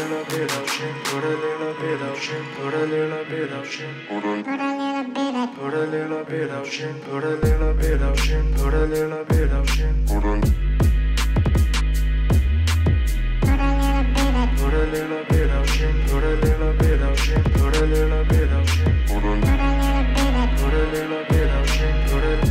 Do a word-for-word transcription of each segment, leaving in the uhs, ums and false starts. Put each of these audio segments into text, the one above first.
little bit of shit, put a little bit of shit, put a little bit of shit, put a put a little bit of shit, put a little bit of shit, put a little bit of shit, put a put a little bit of shit, put a little bit of shit, put a little bit of shit, put a put a little bit of shit, put a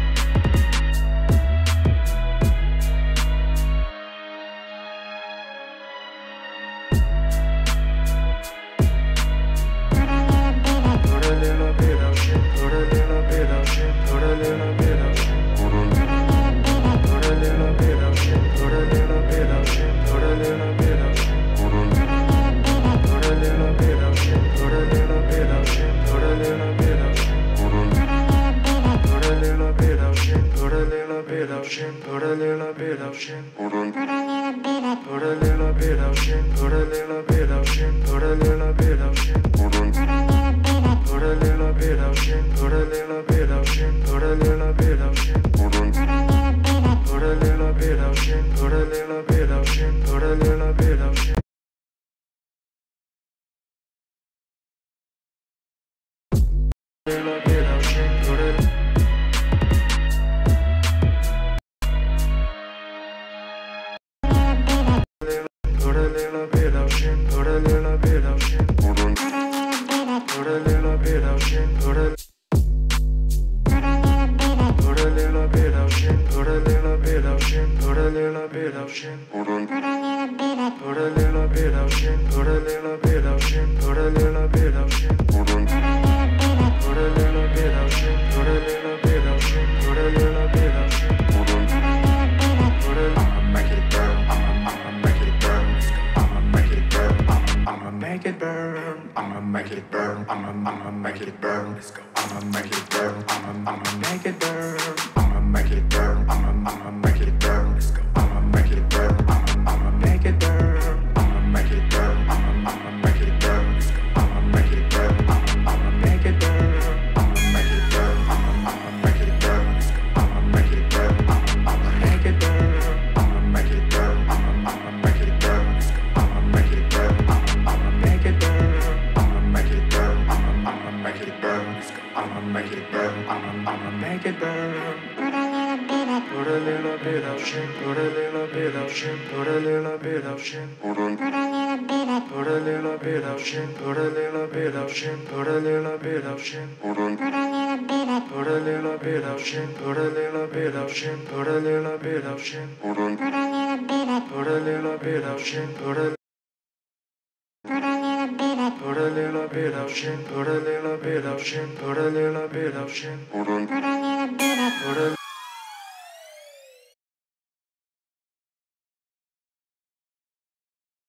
Put a little bit of shit, put a put a little bit of shit, put a little bit of shit, put a little bit of shit, put a put a little bit of shit, put a little bit of shit, put a little bit of shit, put a put a little bit of shit, put a little bit of shit, put a little bit of shit. Little bit of shit, put a Put a little bit of shit, put a little bit of shit, put a put a little bit of shit, put a put a little bit of shit, put a little bit of shit, put a little bit of shit, put a put a little bit of shit, put a little bit of shit, put a little bit of shit, put a put a little bit of shit, put a little bit of shit, put a little bit of shit, put a put a I'ma make it burn, I'ma I'ma make it burn, I'ma make it burn, I'ma I'ma make it burn, I'ma make it burn, I'ma I'ma make it burn, let's go, I'ma make it burn, I'ma I'ma make it burn, I'ma make it burn, I'ma I'ma make it burn, let's go, I'ma make it burn, I'ma I'ma make it burn, I'ma make it burn, I'ma I'ma make it burn, let's go, I'ma make it burn, I'ma I'ma make it burn, I'ma make it burn, I'ma I'ma make it burn, let's go, I'ma make it burn, I'ma I'ma make it burn, I'ma make it burn, I'ma I'ma make it burn, let's go, I'ma make it burn, I'ma I'ma make it burn, I'ma make it burn, I'ma I'ma make it burn, let's go, I'ma make it burn, I'ma I'ma make it burn. Put a little bit of shit, put a little bit of shit, put a little bit of shit, put a put a little bit of shit, put a little bit of shit, put a little bit of shit, put a put a little bit of shit, put a little bit of shit, put a little bit of shit, put a put a little bit of shit, put a put a little bit of shit, put a little bit of shit, put a little bit of shit, put a put a